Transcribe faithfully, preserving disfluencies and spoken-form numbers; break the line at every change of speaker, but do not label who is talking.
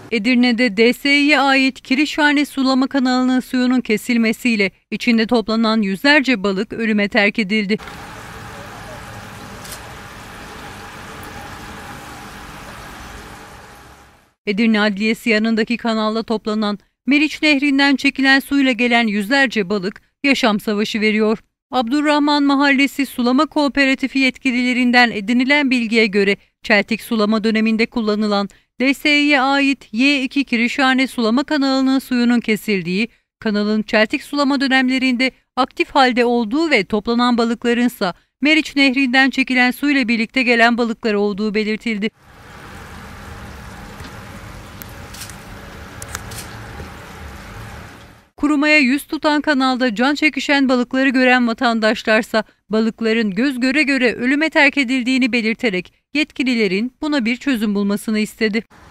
Edirne'de D S İ'ye ait Kirişhane sulama kanalının suyunun kesilmesiyle içinde toplanan yüzlerce balık ölüme terk edildi. Edirne Adliyesi yanındaki kanalda toplanan Meriç Nehri'nden çekilen suyla gelen yüzlerce balık yaşam savaşı veriyor. Abdurrahman Mahallesi Sulama Kooperatifi yetkililerinden edinilen bilgiye göre çeltik sulama döneminde kullanılan D S İ'ye ait Y iki Kirişhane sulama kanalının suyunun kesildiği, kanalın çeltik sulama dönemlerinde aktif halde olduğu ve toplanan balıklarınsa Meriç Nehri'nden çekilen suyla birlikte gelen balıklar olduğu belirtildi. Kurumaya yüz tutan kanalda can çekişen balıkları gören vatandaşlarsa balıkların göz göre göre ölüme terk edildiğini belirterek yetkililerin buna bir çözüm bulmasını istedi.